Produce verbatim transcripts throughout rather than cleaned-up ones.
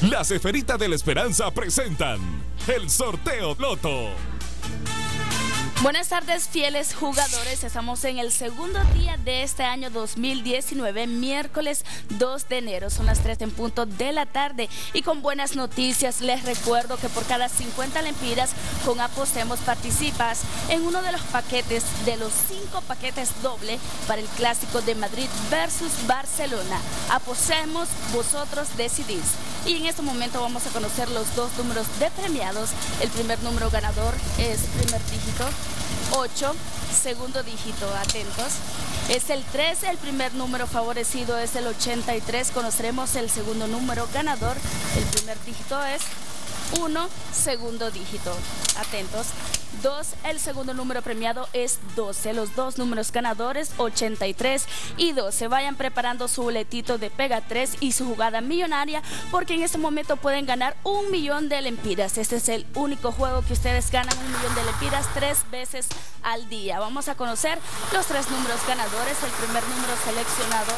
Las Esferitas de la Esperanza presentan el sorteo Loto. Buenas tardes, fieles jugadores. Estamos en el segundo día de este año dos mil diecinueve, miércoles dos de enero. Son las tres en punto de la tarde y con buenas noticias les recuerdo que por cada cincuenta lempiras con Apostemos participas en uno de los paquetes de los cinco paquetes doble para el Clásico de Madrid versus Barcelona. Apostemos, vosotros decidís. Y en este momento vamos a conocer los dos números de premiados. El primer número ganador es primer dígito, ocho, segundo dígito, atentos. Es el tres, el primer número favorecido es el ochenta y tres. Conoceremos el segundo número ganador. El primer dígito es uno, segundo dígito, atentos. dos, el segundo número premiado es doce. Los dos números ganadores, ochenta y tres y doce. Vayan preparando su boletito de Pega tres y su jugada millonaria, porque en este momento pueden ganar un millón de lempiras. Este es el único juego que ustedes ganan un millón de lempiras tres veces al día. Vamos a conocer los tres números ganadores. El primer número seleccionado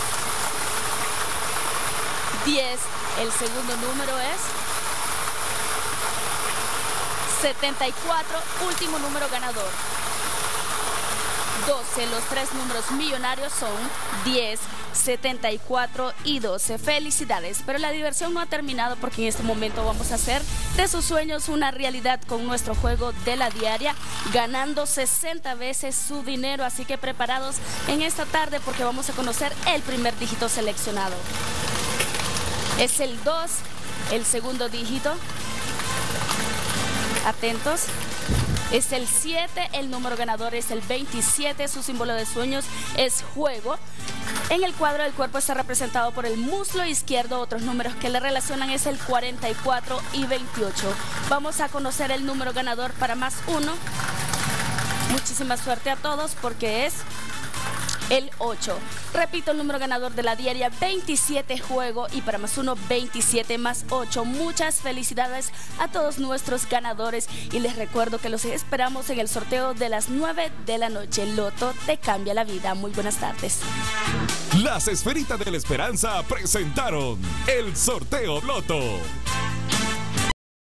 es diez. El segundo número es setenta y cuatro, último número ganador, doce. Los tres números millonarios son diez, setenta y cuatro y doce. Felicidades, pero la diversión no ha terminado, porque en este momento vamos a hacer de sus sueños una realidad con nuestro juego de la diaria, ganando sesenta veces su dinero. Así que preparados en esta tarde, porque vamos a conocer el primer dígito seleccionado. Es el dos, el segundo dígito, atentos, es el siete, el número ganador es el veintisiete, su símbolo de sueños es juego. En el cuadro del cuerpo está representado por el muslo izquierdo. Otros números que le relacionan es el cuarenta y cuatro y veintiocho. Vamos a conocer el número ganador para más uno. Muchísima suerte a todos, porque es el ocho. Repito, el número ganador de la diaria, veintisiete, juego, y para más uno, veintisiete más ocho. Muchas felicidades a todos nuestros ganadores y les recuerdo que los esperamos en el sorteo de las nueve de la noche. Loto te cambia la vida. Muy buenas tardes. Las Esferitas de la Esperanza presentaron el sorteo Loto.